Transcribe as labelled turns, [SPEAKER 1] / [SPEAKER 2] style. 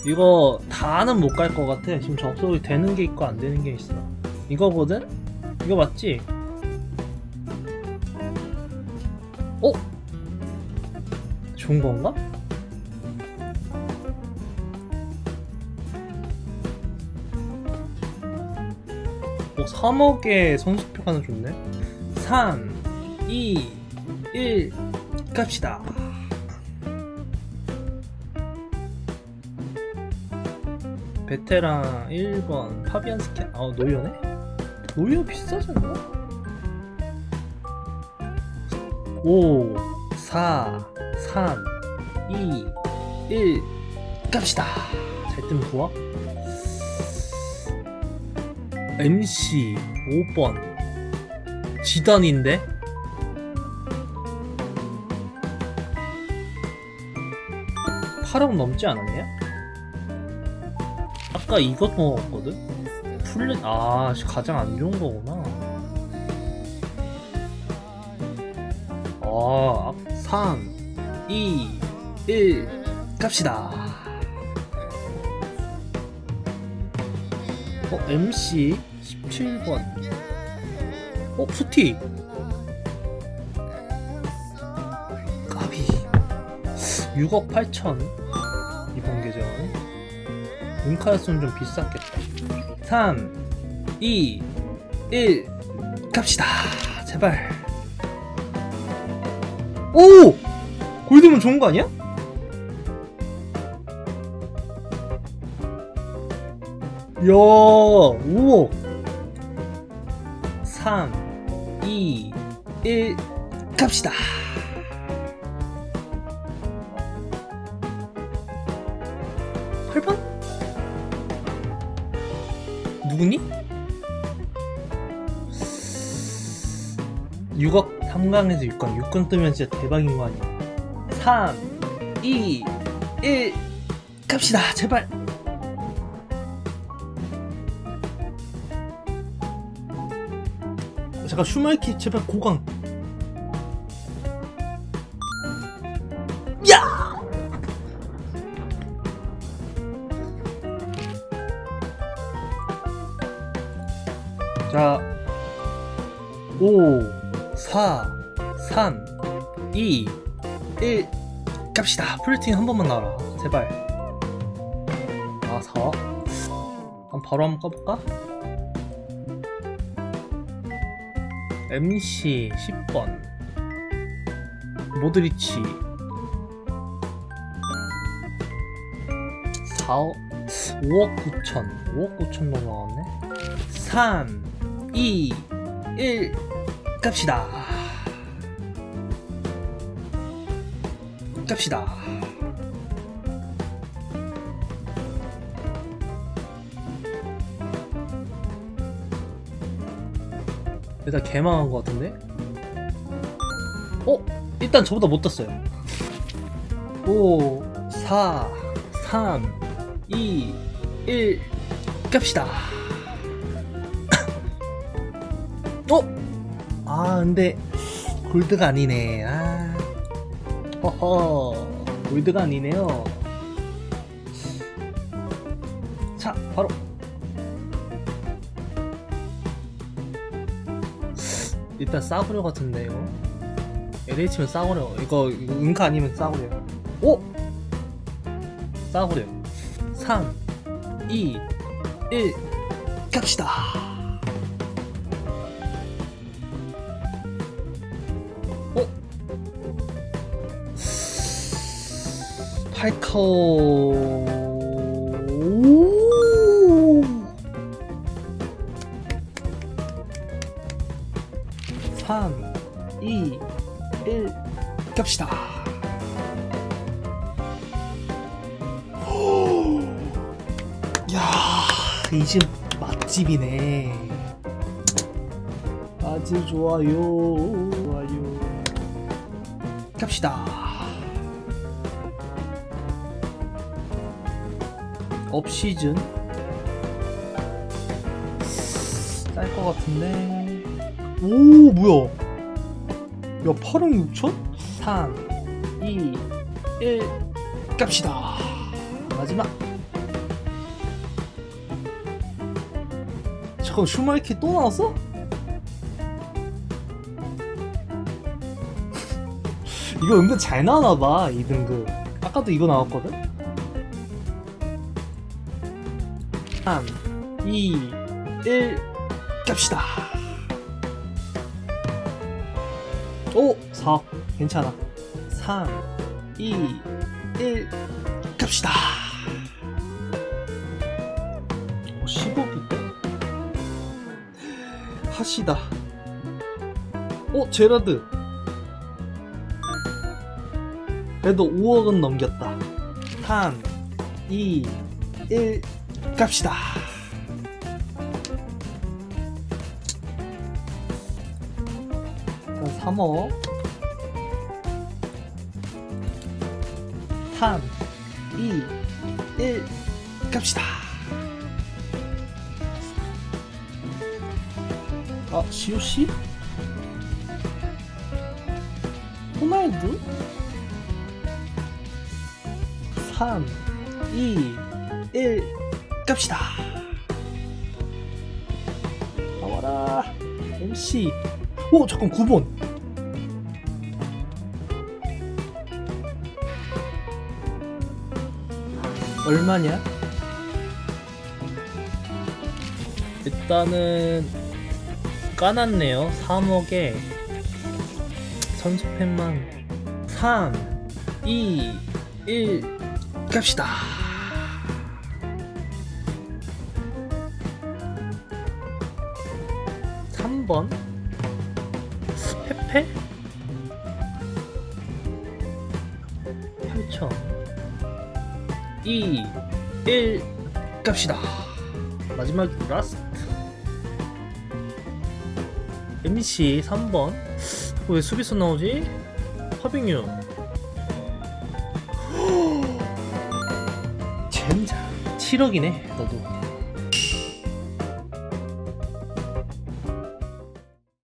[SPEAKER 1] 이거 다는 못 갈 것 같아. 지금 접속이 되는 게 있고 안 되는 게 있어. 이거거든? 이거 맞지? 어? 좋은 건가? 오, 3억의 선수표가는 좋네. 3, 2, 1 갑시다. 베테랑 1번 파비안스키. 아, 노이어네? 노이어 비싸지 않나? 5, 4, 3, 2, 1 갑시다. 잘 뜨면 좋아. MC 5번 지단인데? (8억) 넘지 않았냐? 아까 이것 먹었거든? 풀린.. 아, 가장 안 좋은 거구나. 아, 3, 2, 1 갑시다. MC 17번. 푸티. 까비. 6억 8천. 이번 계정. 은카였으면 좀 비쌌겠다. 3, 2, 1 갑시다. 제발. 오! 골드면 좋은 거 아니야? 야, 5억. 3, 2, 1 갑시다. (8번) 누구니? 6억 3강에서 6강. 6강 뜨면 진짜 대박인 거 아니야. 3, 2, 1 갑시다. 제발. 잠깐, 슈마이키 제발 고강. 야! 자, 5, 4, 3, 2, 1 갑시다. 플레이팅 한 번만 나와라. 제발. 아, 4. 그럼 바로 한번 까볼까? MC 10번 모드리치. 4억 5억 9천. 5억 9천 넘어갔네. 3, 2, 1 갑시다. 갑시다. 일단 개망한 것 같은데? 일단 저보다 못 떴어요. 5, 4, 3, 2, 1 갑시다. 아, 근데 골드가 아니네. 아, 허허, 골드가 아니네요. 자, 바로 일단 싸구려 같은데. 이거 LH면 싸구려. 이거 은카 아니면 싸구려. 오! 싸구려. 3, 2, 1 갑시다. 팔카오. 3, 2, 1 갑시다. 야, 이 집 맛집이네. 아주 좋아요. 좋아요. 갑시다. 업시즌 쌀 것 같은데. 오, 뭐야? 야, 8억 6천? 3, 2, 1 갑시다. 마지막 잠깐 슈마이키 또 나왔어? 이거 은근 잘 나와나봐 2등급. 아까도 이거 나왔거든? 3 2 1 갑시다. 오! 4 괜찮아. 3 2 1 갑시다. 15기대? 하시다. 오! 제라드. 그래도 5억은 넘겼다. 3 2 1 갑시다. 3억 3 2 1 갑시다. 아, COC? 호날두? 3 2 1 갑시다. 나와라 MC. 오 잠깐 9번. 얼마냐? 일단은 까놨네요. 3억에 선수팬만 3 2 1 갑시다. 3번 페페? 8천 2 1 갑시다. 마지막 라스트 MC 3번. 왜 수비수 나오지? 파빙유. 젠장 7억이네 너도.